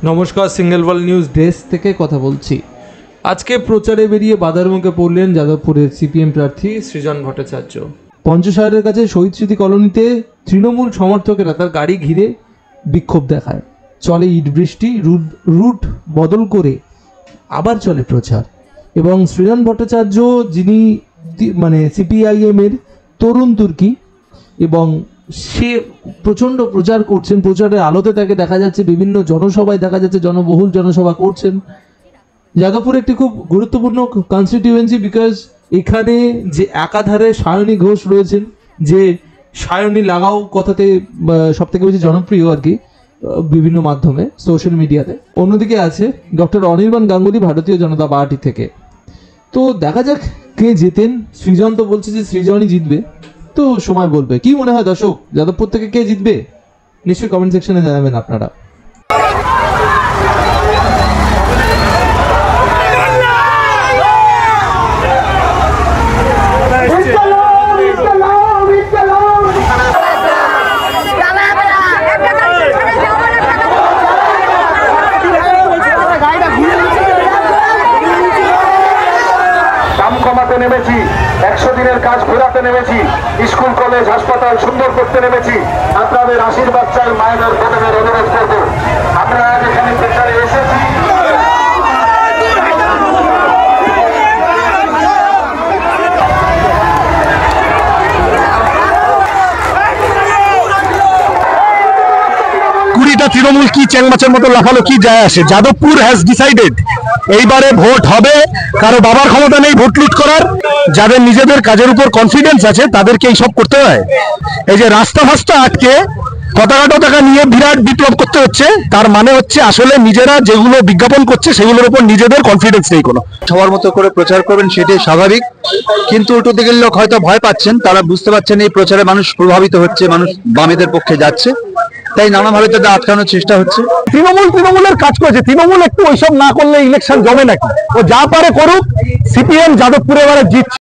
নমস্কার, single world news desk থেকে কথা বলছি। আজকে প্রচারে বেরিয়ে বাধার মুখে পড়লেন যাদবপুরের সিপিএম প্রার্থী সৃজন ভট্টাচার্য। পঞ্চশহরের কাছে শহীদ স্মৃতি কলোনিতে তৃণমূল সমর্থকেরা তার গাড়ি ঘিরে বিক্ষোভ দেখায়। চলে ইট বৃষ্টি, রুট বদল করে আবার চলে প্রচার। এবং সৃজন ভট্টাচার্য, যিনি সিপিআইএমের তরুণ তুর্কি, এবং সে প্রচণ্ড প্রচার করছেন। প্রচারের আলোতে তাকে দেখা যাচ্ছে বিভিন্ন জনসভায়, দেখা যাচ্ছে জনবহুল জনসভা করছেন। যাদবপুর একটি খুব গুরুত্বপূর্ণ কনস্টিটিউয়েন্সি, বিকজ এখানে যে একাধারে সায়নী ঘোষ রয়েছেন, যে সায়নী লাগাও কথাতে সব থেকে বেশি জনপ্রিয় আর কি বিভিন্ন মাধ্যমে, সোশ্যাল মিডিয়াতে। অন্যদিকে আছে ডক্টর অনির্বাণ গাঙ্গুলি ভারতীয় জনতা পার্টি থেকে। তো দেখা যাক কে জেতেন। সৃজন তো বলছে যে সৃজনই জিতবে, তো সময় বলবে। কি মনে হয় দর্শক, যাদবপুর থেকে কে জিতবে? নিশ্চয়ই কমেন্ট সেকশনে জানাবেন আপনারা। কমাতে নেমেছি, 100 দিনের কাজ ঘোরাতে নেমেছি, স্কুল কলেজ হাসপাতাল সুন্দর করতে নেমেছি। আপনাদের আশীর্বাদ চাই, মায়েদের বোনেদের অনুরোধ করবো। আমরা আজ এখানে প্রচারে এসেছি। কুড়িটা তৃণমূল কি চ্যাংমাচের মতো লাফালো, কি যায় আসে? যাদবপুর হ্যাজ ডিসাইডেড এইবারে ভোট হবে। কারো বাবার ক্ষমতা নেই ভোট লুট করার। যাদের নিজেদের কাজের উপর কনফিডেন্স আছে তাদেরকে এই সব করতে হয়। এই যে রাস্তা ফাস্তা আটকে টাকা নিয়ে বিরাট বিপ্লব করতে হচ্ছে, তার মানে হচ্ছে আসলে নিজেরা যেগুলো বিজ্ঞাপন করছে সেগুলোর উপর নিজেদের কনফিডেন্স নেই কোনো। সবার মতো করে প্রচার করবেন সেটাই স্বাভাবিক, কিন্তু উল্টো দিকের লোক হয়তো ভয় পাচ্ছেন, তারা বুঝতে পারছেন এই প্রচারে মানুষ প্রভাবিত হচ্ছে, মানুষ বামেদের পক্ষে যাচ্ছে, তাই নানাভাবে তাদের আটকানোর চেষ্টা হচ্ছে। তৃণমূলের কাজ করেছে, তৃণমূল একটু ওইসব না করলে ইলেকশন জমে নাকি? ও যা পারে করুক, সিপিএম যাদবপুরে এবারে জিতছে।